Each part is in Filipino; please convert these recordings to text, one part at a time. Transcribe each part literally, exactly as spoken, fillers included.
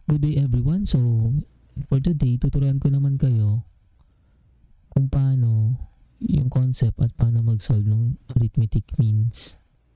Good day everyone. So, for today, tuturuan ko naman kayo kung paano yung concept at paano mag-solve ng arithmetic means.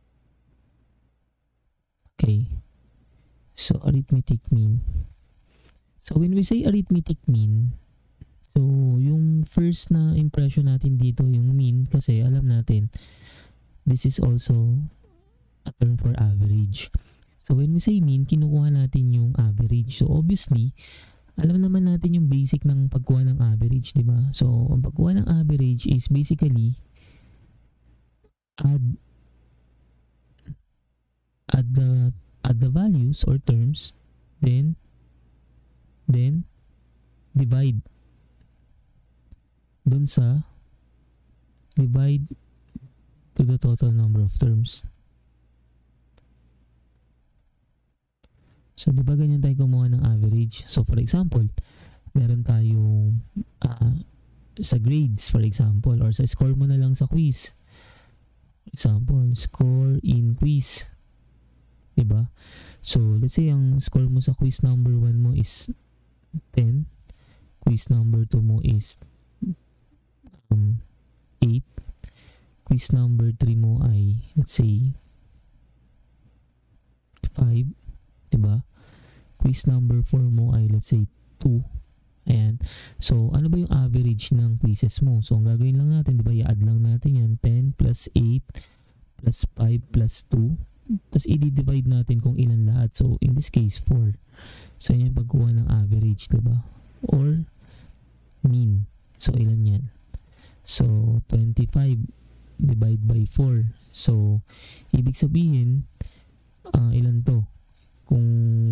Okay. So, arithmetic mean. So, when we say arithmetic mean, so, yung first na impression natin dito, yung mean, kasi alam natin, this is also a term for average. So, when we say mean, kinukuha natin yung average. So, obviously, alam naman natin yung basic ng pagkuha ng average, di ba? So, ang pagkuha ng average is basically add add the add the values or terms, then then divide dun sa divide to the total number of terms. So, di ba ganyan tayo kumuha ng average? So, for example, meron tayong uh, sa grades, for example, or sa score mo na lang sa quiz. For example, score in quiz. Di ba? So, let's say ang score mo sa quiz number one mo is ten. Quiz number two mo is um, eight. Quiz number three mo ay, let's say, five. Diba? Quiz number four mo ay let's say two. Ayan. So, ano ba yung average ng quizzes mo? So, ang gagawin lang natin, diba, i-add lang natin yan. ten plus eight plus five plus two. Tapos, i-divide natin kung ilan lahat. So, in this case, four. So, yan yung pagkuha ng average, diba? Or, mean. So, ilan yan? So, twenty-five divide by four. So, ibig sabihin, uh, ilan to? Kung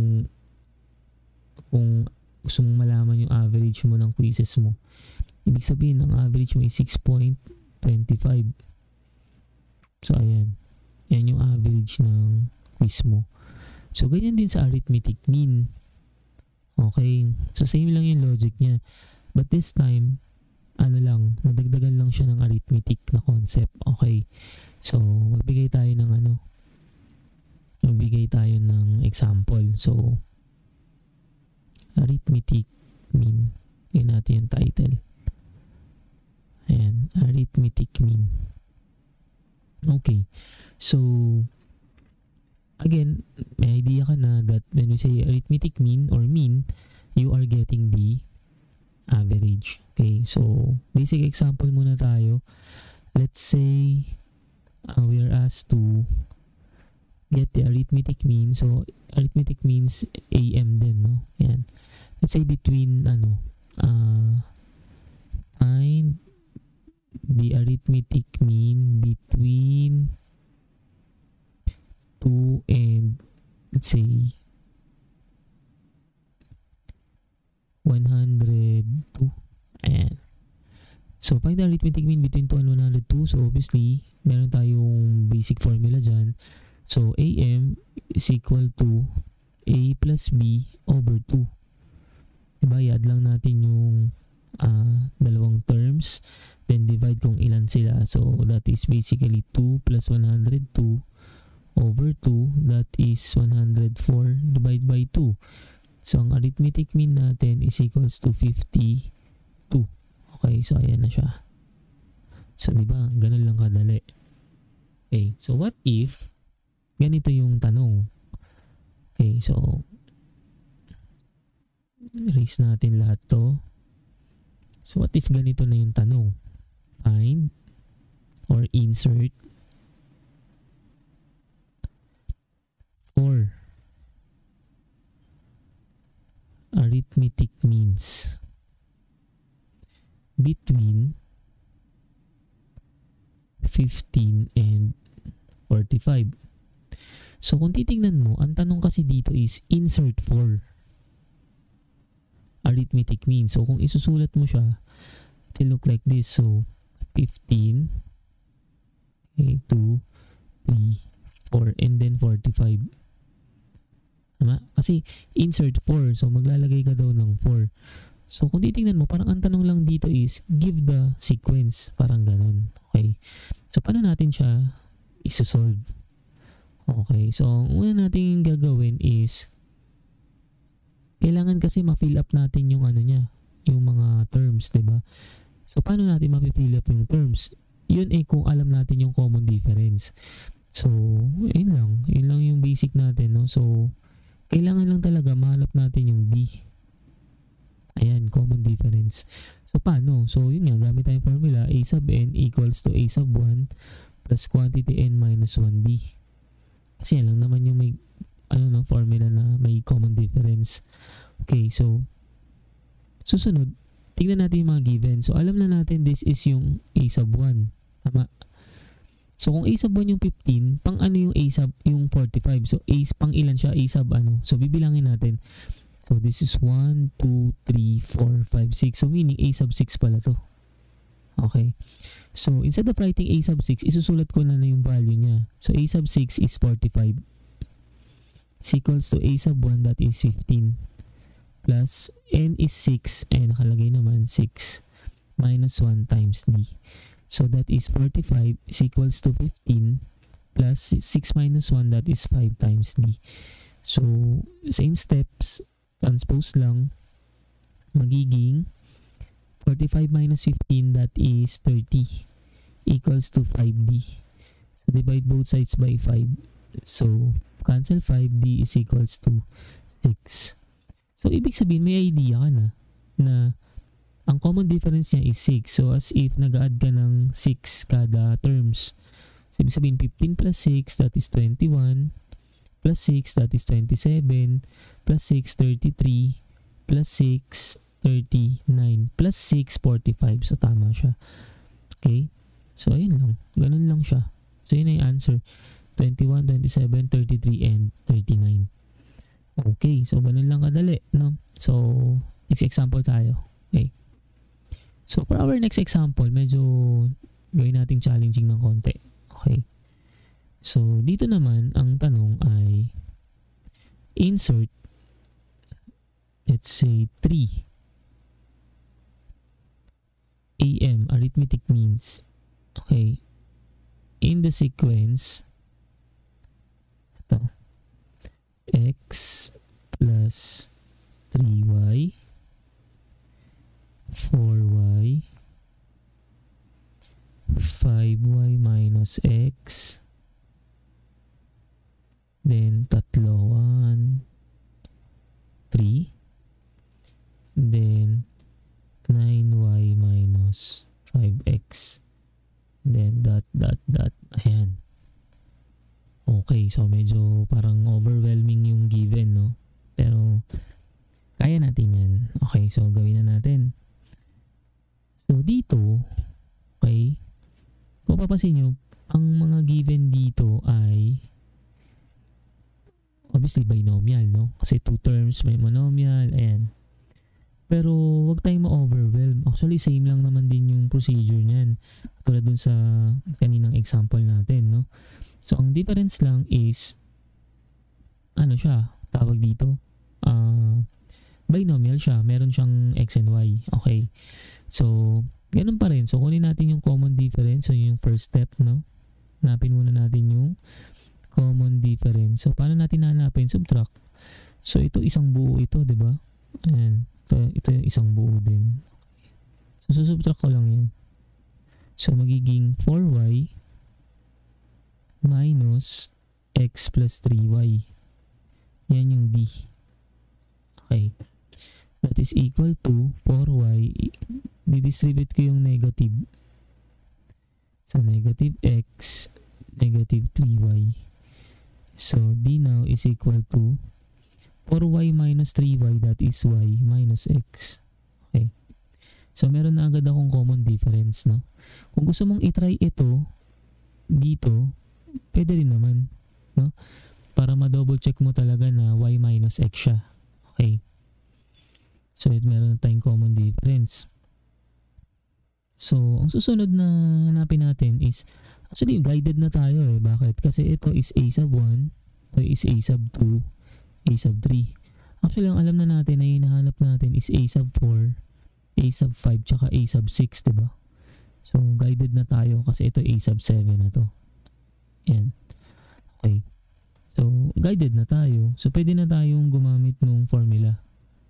kung gusto mong malaman yung average mo ng quizzes mo, ibig sabihin ang average mo is six point two five. So ayan, yan yung average ng quiz mo. So ganyan din sa arithmetic mean. Okay, so same lang yung logic niya, but this time ano lang, nadagdagan lang siya ng arithmetic na concept. Okay, so magbigay tayo ng ano magbigay tayo ng example. So, arithmetic mean. Yan natin yung title. Ayan, arithmetic mean. Okay. So, again, may idea ka na that when we say arithmetic mean or mean, you are getting the average. Okay, so, basic example muna tayo. Let's say, uh, we are asked to get the arithmetic mean. So, arithmetic means A M din, no? Yan. Let's say between, ano, uh, find the arithmetic mean between two and, let's say, one hundred two. Ayan. So, find the arithmetic mean between two and one hundred two. So, obviously, meron tayong basic formula dyan. So, A M is equal to A plus B over two. Diba? I-add lang natin yung uh, dalawang terms. Then, divide kung ilan sila. So, that is basically two plus one hundred two over two. That is one hundred four divided by two. So, ang arithmetic mean natin is equals to fifty-two. Okay, so ayan na siya. So, diba? Ganun lang kadali. Okay, so what if ganito yung tanong? Okay, so erase natin lahat to. So what if ganito na yung tanong? Find or insert four arithmetic means between fifteen and forty-five. So, kung titignan mo, ang tanong kasi dito is insert four arithmetic mean. So, kung isusulat mo siya, it will look like this. So, fifteen, okay, two, three, four, and then forty-five. Tama? Kasi insert four. So, maglalagay ka daw ng four. So, kung titignan mo, parang ang tanong lang dito is give the sequence. Parang ganun. Okay. So, paano natin siya isusolve? Okay, so ang una natin gagawin is kailangan kasi ma-fill up natin yung ano niya, yung mga terms, 'di ba? So paano natin ma-fill up yung terms? Yun eh kung alam natin yung common difference. So, yun lang. Yun lang yung basic natin, no? So, kailangan lang talaga mahanap natin yung B. Ayan, common difference. So, paano? So, yun nga, gamit tayong formula, A sub n equals to A sub one plus quantity n minus one B. Kasi yan lang naman yung may, ano no, formula na may common difference. Okay, so, susunod, tingnan natin yung mga given. So, alam na natin this is yung A sub one. Tama. So, kung A sub one yung fifteen, pang ano yung A sub, yung forty-five. So, A, pang ilan siya? A sub ano? So, bibilangin natin. So, this is one, two, three, four, five, six. So, meaning A sub six pala to. Okay. So, instead of writing A sub six, isusulat ko na na yung value niya. So, A sub six is forty-five. Is equals to A sub one, that is fifteen. Plus, n is six. Eh, nakalagay naman six. Minus one times D. So, that is forty-five is equals to fifteen. Plus, six minus one, that is five times D. So, same steps. Transpose lang. Magiging forty-five minus fifteen, that is thirty. Equals to five D. So, divide both sides by five. So, cancel five. D is equals to six. So, ibig sabihin, may idea ka na na ang common difference niya is six. So, as if nag-add ka ng six kada terms. So, ibig sabihin, fifteen plus six, that is twenty-one. Plus six, that is twenty-seven. Plus six, thirty-three. Plus six, thirty-nine. Plus six, forty-five. So, tama siya. Okay? So, ayun lang. Ganun lang siya. So, yun na yung answer. twenty-one, twenty-seven, thirty-three, and thirty-nine. Okay. So, ganun lang kadali. No? So, next example tayo. Okay. So, for our next example, medyo gawin nating challenging ng konti. Okay. So, dito naman, ang tanong ay insert, let's say, three A M arithmetic means. Okay. In the sequence, ito, x plus three y, four y, five y minus x, then tatlo, one, three, then nine y minus five x, then dot, dot, dot, ayan. Okay, so medyo parang overwhelming yung given, no? Pero, kaya natin yan. Okay, so gawin na natin. So, dito, okay, kung papasin nyo, ang mga given dito ay obviously binomial, no? Kasi two terms, may monomial, ayan. Pero, wag tayong ma-overwhelm. Actually, same lang naman din yung procedure niyan. Tulad dun sa kaninang example natin, no? So, ang difference lang is, ano siya, tawag dito, uh, binomial siya. Meron siyang x and y. Okay. So, ganun pa rin. So, kunin natin yung common difference. So, yung first step, no? Hanapin muna natin yung common difference. So, paano natin hanapin? Subtract. So, ito isang buo ito, di ba? Ayan. Ito, ito yung isang buo din. So, susubtract ko lang yan. So, magiging four y minus x plus three y. Yan yung D. Okay. That is equal to four y. Didistribute ko yung negative. So, negative x, negative three y. So, D now is equal to four y minus three y, that is y minus x. Okay. So, meron na agad akong common difference, no? Kung gusto mong itry ito dito, pwede rin naman, no? Para ma-double check mo talaga na y minus x siya. Okay. So, it meron na tayong common difference. So, ang susunod na hanapin natin is, actually, guided na tayo eh. Bakit? Kasi ito is a sub one, ito is a sub two, a sub three. Actually, ang alam na natin na hinahanap natin is a sub four, a sub five, tsaka a sub six, diba? So, guided na tayo kasi ito a sub seven na to. Yan. Okay. So, guided na tayo. So, pwede na tayong gumamit ng formula.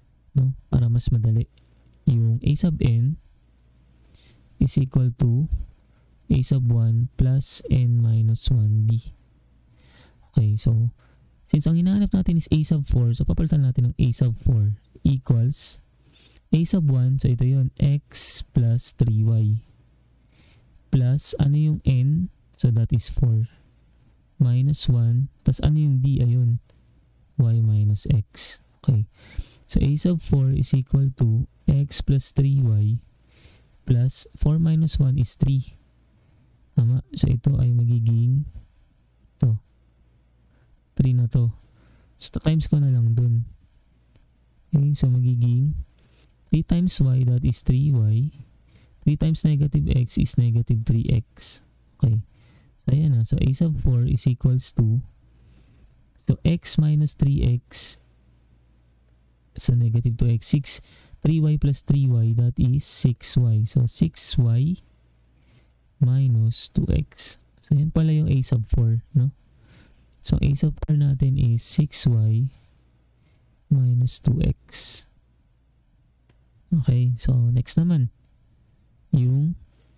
mas madali. Yung a sub n is equal to a sub one plus n minus one d. Okay, so since ang hinahanap natin is a sub four, so papalitan natin ng a sub four equals a sub one, so ito yun, x plus three y. Plus, ano yung n? So that is four. Minus one, tas ano yung d? Ayun, y minus x. Okay, so a sub four is equal to x plus three y plus four minus one is three. Tama? So ito ay magiging to three na to. So times ko na lang dun. Okay, so magiging three times y, that is three y. three times negative x is negative three x. Okay. So ayan na. So a sub four is equals to, so x minus three x, so negative two x, six, three y plus three y, that is six y. So six y minus two x. So yan pala yung a sub four, no? So a sub four natin is six y minus two x. Okay, so next naman yung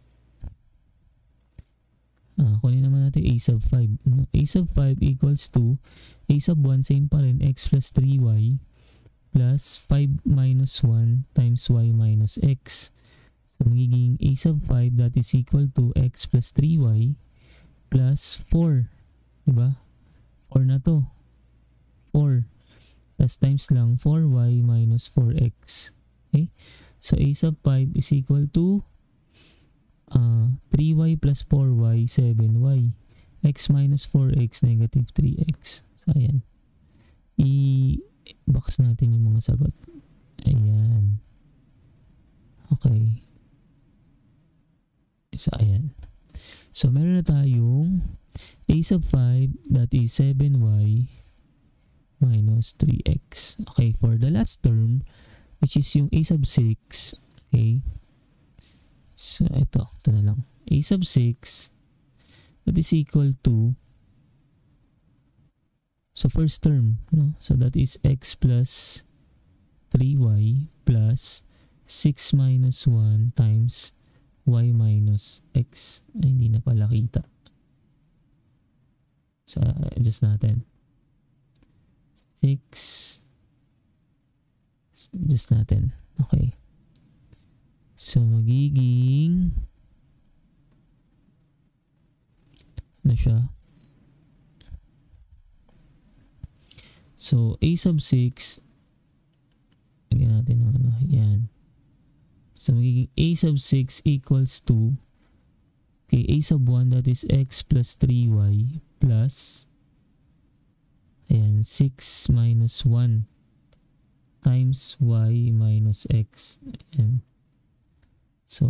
ah, kunin naman natin a sub five, no? A sub five equals to a sub one, same pa rin, x plus three y plus five minus one times y minus x. So magiging a sub five, that is equal to x plus three y plus four, diba? four na to, four plus times lang four y minus four x. Okay, so a sub five is equal to uh, three y plus four y, seven y, x minus four x, negative three x. So ayan, i-box natin yung mga sagot. Ayan, okay, so ayan, so meron na tayong a sub five, that is seven y minus three x. Okay, for the last term, which is yung a sub six, okay, so ito, ito na lang, a sub six, that is equal to, so first term, no? So that is x plus three y plus six minus one times y minus x. Ay, hindi na pala kita. So, adjust natin. six, adjust natin. Okay. So, magiging, ano siya? So, a sub six, lagyan natin ng ano, yan. So, magiging a sub six equals to, okay, a sub one, that is x plus three y plus, ayan, six minus one times y minus x. Ayan. So,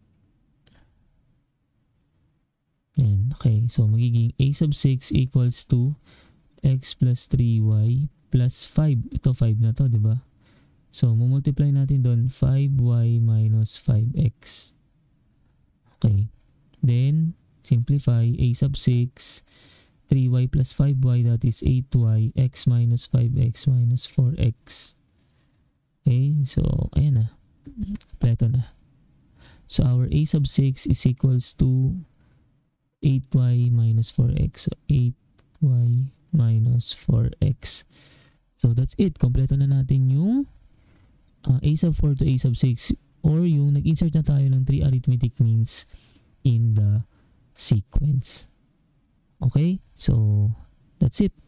ayan, okay. So, magiging a sub six equals to x plus three y plus five. Ito, five na to, diba? So, multiply natin doon, five y minus five x. Okay. Then, simplify, a sub six, three y plus five y, that is eight y, x minus five x minus four x. Okay, so, ayan na. Kompleto na. So, our a sub six is equals to eight y minus four x. So, eight y minus four x. So, that's it. Kompleto na natin yung uh, a sub four to a sub six, or yung nag-insert na tayo ng three arithmetic means in the sequence. Okay, so that's it.